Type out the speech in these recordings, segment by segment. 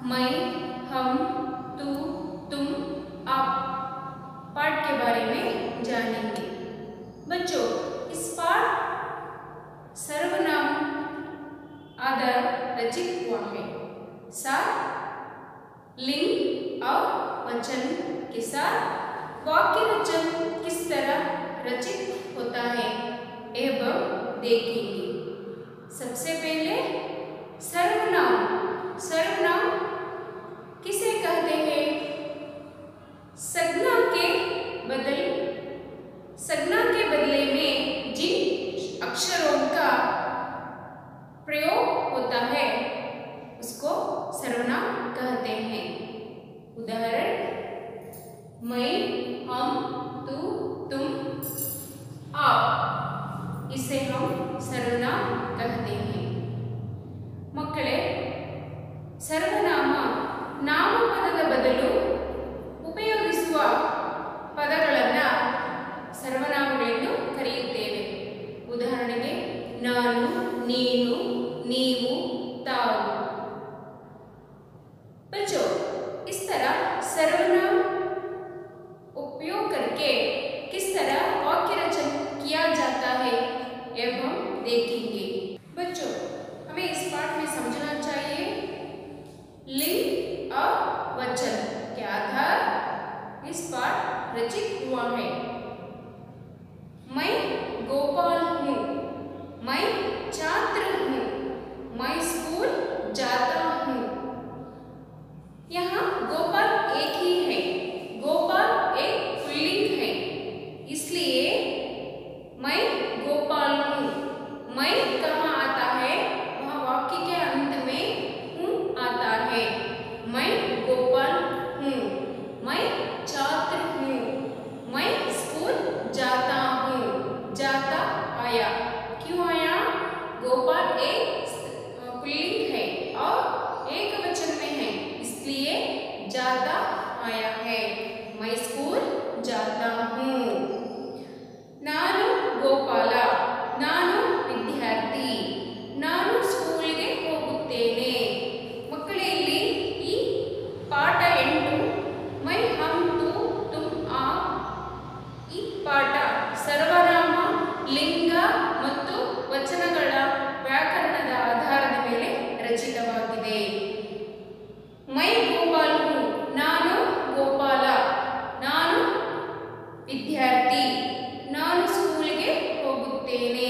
मैं, हम, तू, तुम, आप पाठ के बारे में जानेंगे। बच्चों, इस पाठ सर्वनाम आधार रचित हुआ है। साथ लिंग और वचन के साथ वाक्य रचन किस तरह रचित होता है एवं देखेंगे। सबसे पहले सर्वनाम। सर्वनाम किसे कहते हैं? संज्ञा के बदले में जिन अक्षरों का प्रयोग होता है उसको सर्वनाम कहते हैं। उदाहरण, मैं, हम, तू, तुम, आप, इसे हम सर्वनाम कहते हैं। ಮಕ್ಕಳೇ, ಸರ್ವನಾಮ ನಾಮಪದದ ಬದಲು ಉಪಯೋಗಿಸುವ ಪದಗಳನ್ನು ಸರ್ವನಾಮಗಳೆಂದು ಕರೆಯುತ್ತೇವೆ। ಉದಾಹರಣೆಗೆ ನಾನು, ನೀನು, ನೀವು, ತಾವು। बच्चों, इस तरह सर्वनाम उपयोग करके किस तरह वाक्य रचन किया जाता है एवं देखेंगे। बच्चों, हमें इस पाठ में समझना चाहिए लिंग और वचन के आधार इस पाठ रचित हुआ है। मैं गोपाल हूँ, मैं छात्र हूँ, मैं स्कूल जाता हूँ। यहाँ गोपाल एक ही है। गोपाल एक पुल्लिंग है, इसलिए मैं गोपाल हूँ। मैं कहाँ आता है? वह वाक्य के अंत में हूँ आता है। मैं गोपाल हूँ, मैं छात्र हूँ, मैं स्कूल जाता हूँ। जाता आया। क्यों आया? गोपाल एक पुल्लिंग है और एक वचन में है, इसलिए जाता आया है। मैं स्कूल जाता हूँ। ನಾನು ಗೋಪಾಲ, ನಾನು ವಿದ್ಯಾರ್ಥಿ, ನಾನು ಸ್ಕೂಲ್ಗೆ ಹೋಗುತ್ತೇನೆ। ಮಕ್ಕಳೇ, ಇಲ್ಲಿ ಈ ಪಾಠ 8 ಮೈ, ಹಮ್, ತು, ತುಮ್, ಆಪ್ ಈ ಪಾಠ ಸರ್ವನಾಮ, ಲಿಂಗ ಮತ್ತು ವಚನಗಳ ವ್ಯಾಕರಣದ ಆಧಾರದ ಮೇಲೆ ರಚಿತವಾಗಿದೆ। मैं गोपाल हूँ, ನಾನು ಗೋಪಾಲ, ನಾನು ವಿದ್ಯಾರ್ಥಿ, ನಾನು ಸ್ಕೂಲ್ಗೆ ಹೋಗುತ್ತೇನೆ।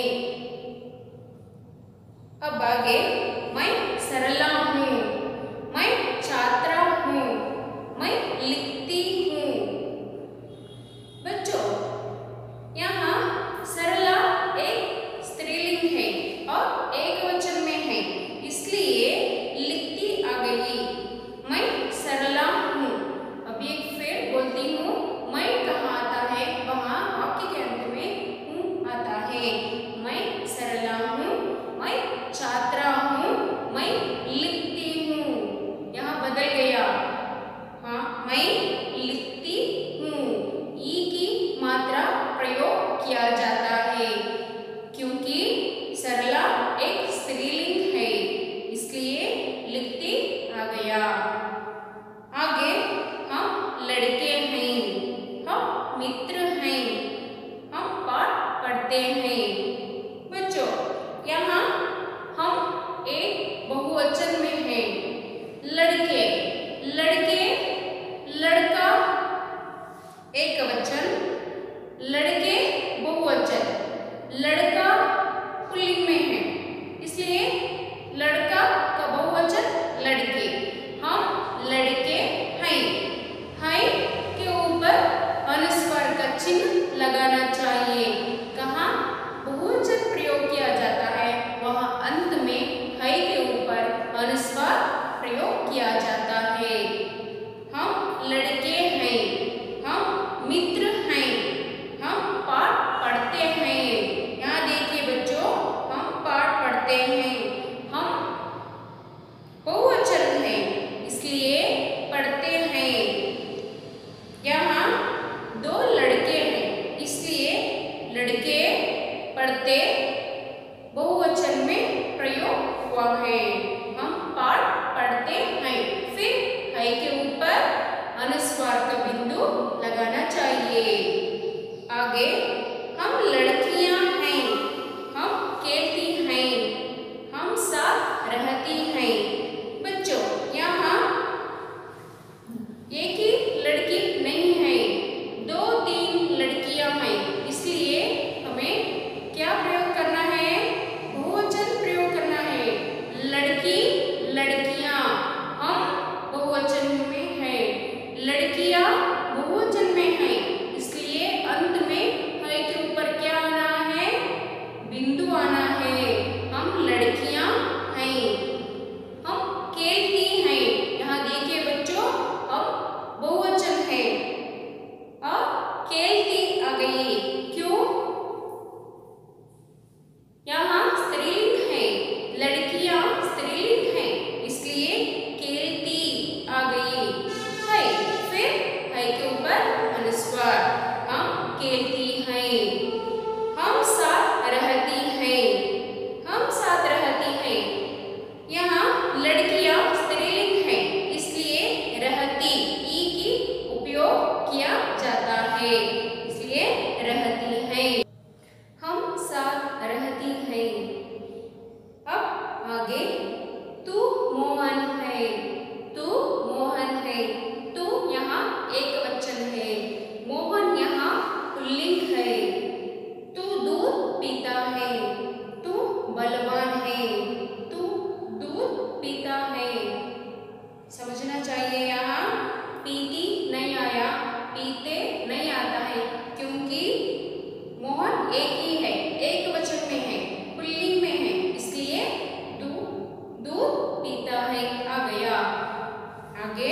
अब आगे, मैं सरला हूँ, मैं छात्रा हूँ, मैं लिखती हूँ। बच्चों, यहाँ सरला एक स्त्रीलिंग है और एक वचन में है, इसलिए लिखती आ गई। मैं सरला हूँ। अब एक फिर बोलती हूँ, मैं कहाँ आता है? वहाँ वाक्य के अंत में हूँ आता है। मैं सरला हूँ, मैं छात्रा हूँ, मैं लिखती हूँ। यहाँ बदल गया। हाँ, मैं लिखती हूँ। ई की मात्रा प्रयोग किया जाता है क्योंकि सरला एक स्त्रीलिंग है, इसलिए लिखती आ गया। आगे, हम लड़के हैं, हम मित्र हैं, हम पाठ पढ़ते हैं। बच्चों, यहाँ हम एक बहुवचन में हैं। लड़के, लड़के, लड़का एक वचन, लड़के बहुवचन, लड़का पुल्लिंग में है, इसलिए लड़का का बहुवचन लड़के। हम लड़के हैं। हैं के ऊपर अनुस्वार का चिन्ह लगाना चाहिए। कहाँ बहुवचन प्रयोग किया जाता है वहाँ अंत में है के ऊपर अनुस्वार प्रयोग किया जाता है। हम लड़के हैं, हम मित्र हैं, हम पाठ पढ़ते हैं। यहाँ देखिए बच्चों, हम पाठ पढ़ते हैं। हम बहुवचन है, इसलिए पढ़ते हैं। यहाँ 2 लड़के हैं, इसलिए लड़के पढ़ते बहुवचन में प्रयोग हुआ है। हम पाठ पढ़ते हैं। फिर रहती हैं। बच्चों यहाँ एक ही लड़की नहीं है, 2-3 लड़कियां हैं, इसलिए हमें क्या प्रयोग करना है? बहुवचन प्रयोग करना है। लड़की लड़कियां हम बहुवचन में है, लड़कियां बहुवचन में है, इसलिए अंत में है के ऊपर क्या आना है? बिंदु आना है। हम लड़कियां हैं, हम खेलती हैं। यहाँ देखिए बच्चों, हम बहुवचन है और खेलती आ गई। क्यों? यहाँ स्त्रीलिंग है, लड़कियां स्त्रीलिंग है, इसलिए खेलती आ गई है। फिर है के ऊपर अनुस्वार, हम खेलती हैं, हम साथ रहती हैं, हम साथ रहती हैं। यहाँ लड़कियां स्त्रीलिंग है, इसलिए रहती ई की उपयोग किया जाता है, इसलिए रहती है, हम साथ रहती हैं। अब आगे तू मोहन है, तू मोहन है, तू यहाँ एक वचन है, मोहन यहाँ पुल्लिंग है। तू दूध पीता है, तू बलवान है, तू दूध पीता है। समझना चाहिए यहाँ पीती नहीं आया, पीते नहीं आता है, क्योंकि मोहन एक ही है, एक वचन में है, पुल्लिंग में है, इसलिए दूध पीता है आ गया। आगे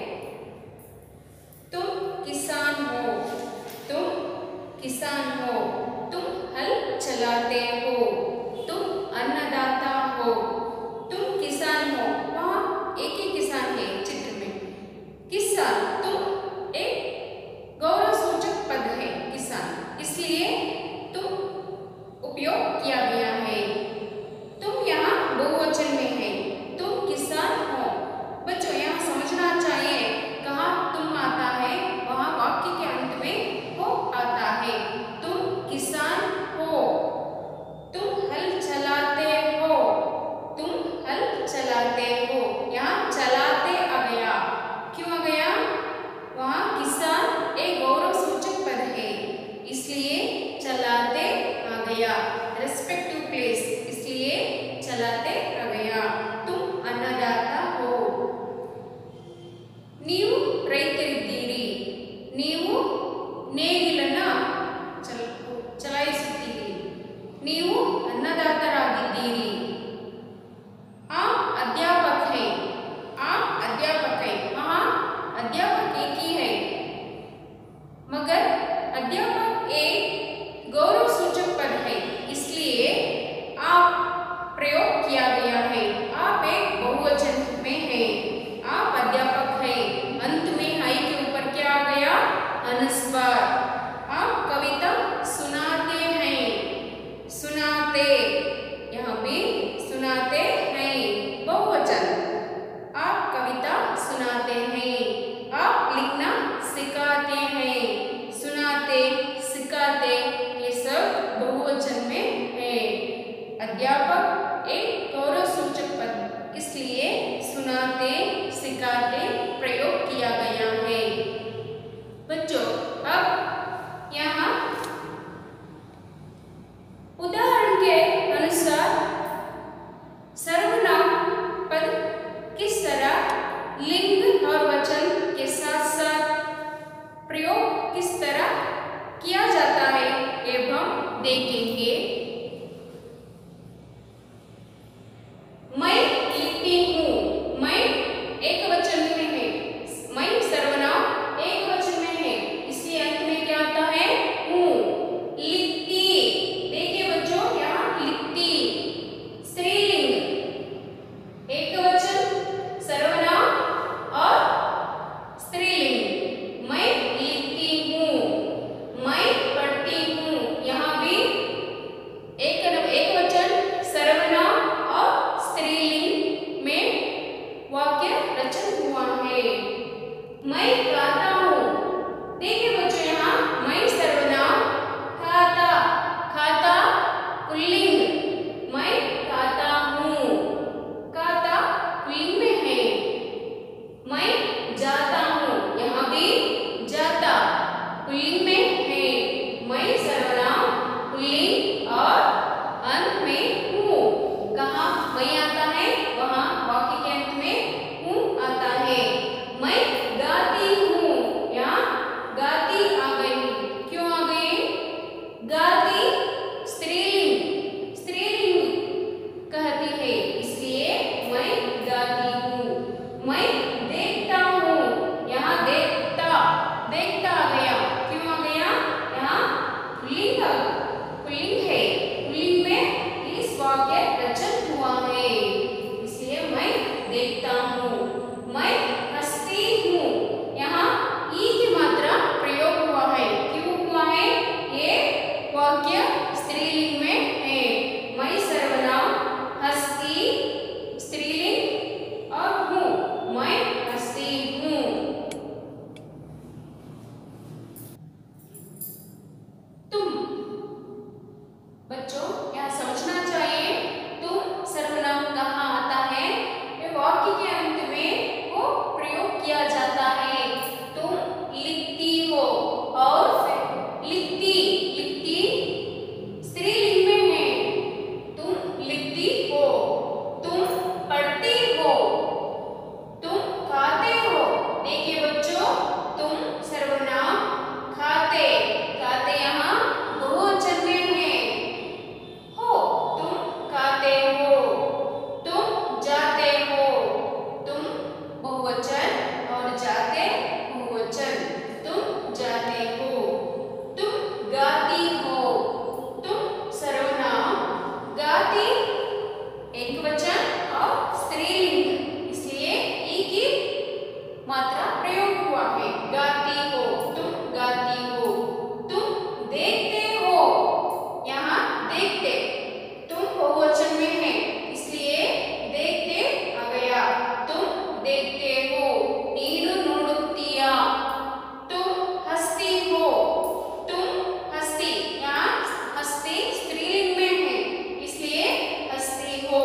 तुम किसान हो, तुम किसान हो, तुम हल चलाते हो, तुम अन्नदाता हो, तुम किसान हो। वहाँ एक ही किसान है चित्र में, किसान तुम एक गौरवसूचक पद है किसान, इसलिए तुम उपयोग किया गया है। तुम यहाँ बहुवचन में है, तुम किसान हो। बच्चों यहाँ समझना चाहिए कहाँ तुम आता है, वहाँ वाक्य के अंत में हो आता है। तुम किसान हो, तुम हल चलाते हो, तुम हल चलाते हो। यहाँ चलाते आ गया, क्यों आ गया? वहाँ किसान एक गौरवसूचक पद है, इसलिए चलाते आ गया, रेस्पेक्टिव प्लेस, इसलिए चलाते आ गया। तुम अन्नदाता हो। ನೀವು ರೈತರಿದ್ದೀರಿ, ನೀವು ನೇಗಿಲನ್ನ ಚಲಾಯಿಸುತ್ತೀರಿ, ನೀವು अन्नदातारागिದ್ದೀರಿ। आप अध्यापक हैं, आप अध्यापक हैं। हाँ, अध्यापक एक ही है, मगर अध्यापक एक गौरवसूचक पद है, इसलिए आप प्रयोग किया गया है। आप एक बहुवचन में है, आप अध्यापक हैं। अंत में है के ऊपर क्या आ गया? अनुस्वार। आप कविता सुनाते हैं, सुनाते, यहाँ भी सुनाते हैं बहुवचन। आप कविता सुनाते हैं, आप लिखना सिखाते हैं, सुनाते सिखाते, ये सब बहुवचन में है। अध्यापक एक गौरवसूचक पद, इसलिए सुनाते सिखाते प्रयोग किया गया है। बच्चों अब यहाँ उदाहरण के अनुसार सर्वनाम पद किस तरह लिंग और वचन के साथ साथ प्रयोग किस तरह किया जाता है, ये हम देखेंगे। मैं लिखती हूँ, मैं एक वचन में है, मैं सर्वनाम एक वचन में है, इसलिए अंत में क्या आता है? हूँ। लिखती, देखिए बच्चों यहाँ लिखती स्त्रीलिंग, एक वचन, सर्वनाम और स्त्रीलिंग। मैं लिखती हूँ, मैं पढ़ती हूँ, यहाँ भी एक वचन, सर्वनाम और स्त्रीलिंग में वाक्य रचन हुआ है। मैं खाता हूँ, देखिए बच्चों यहाँ मैं सर्वनाम, खाता, खाता पुल्लिंग, मैं खाता हूँ। मैं देखता हूँ। यहाँ देखता देखता आ गया, क्यों आ गया? यहाँ पुल्लिंग है, पुल्लिंग में इस वाक्य रचन हुआ है, इसलिए मैं देखता हूँ। मैं हंसती हूँ, यहाँ ई की मात्रा प्रयोग हुआ है, क्यों हुआ है? ये वाक्य स्त्रीलिंग में है। मैं सर्वनाम, हंसती स्त्रीलिंग और हूँ, मैं हंसती हूँ। तुम, बच्चों यहाँ समझना चाहिए, तुम सर्वनाम कहाँ आता है? ये वाक्य के अंत में वो प्रयोग किया जाता है। तुम लिखती हो, और फिर लिखती, लिखती स्त्रीलिंग में है, तुम लिखती हो। तुम पढ़ती हो, तुम खाते हो। देखिए बच्चों, तुम सर्वनाम, खाते, खाते यहाँ बहुवचन में है, हो, तुम खाते हो। तुम जाते हो, तुम बहुवचन और जाते बहुवचन, तुम जाते हो। तुम गाती हो, तुम सर्वनाम, गाती एकवचन और स्त्रीलिंग, इसलिए ई की मात्रा प्रयोग हुआ है। गाती हो, तुम गाती हो। तुम देखते हो, यहाँ देखते, तुम बहुवचन में है, इसलिए देखते आ गया, तुम देखते हो। नीनु नोडुत्तीया, तुम हंसती हो, तुम हंसती, यहाँ हंसती स्त्रीलिंग में है, इसलिए हंसती हो।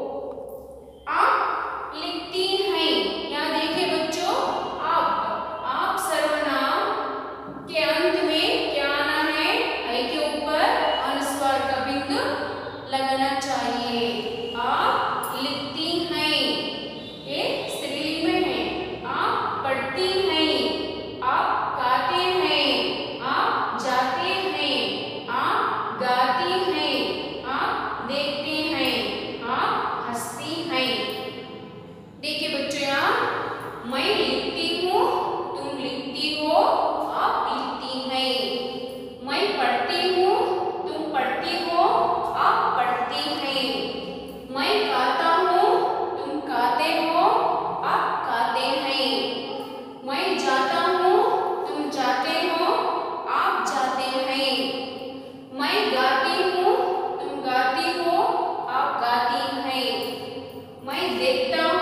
आप लिखती हैं, यहाँ देखिए बच्चों, आप सर्वनाम के अंत में क्या आना है? आई के ऊपर अनुस्वार का बिंदु लगाना चाहिए। आप लिखती हैं, ये स्त्रीलिंग में है। आप पढ़ती हैं, आप खाते हैं, आप जाते हैं, आप गाती हैं, आप देखते हैं, आप हंसती हैं। देखिए बच्चों, यहाँ मैं लिखती हूँ, तुम लिखती हो, आप लिखती हैं। मैं पढ़ती हूँ, तुम पढ़ती हो, आप पढ़ती हैं। मैं खाता हूँ, तुम खाते हो, आप खाते हैं। मैं जाता हूँ, तुम जाते हो, आप जाते हैं। मैं गाती हूँ, तुम गाती हो, आप गाती हैं। मैं देखता हूँ,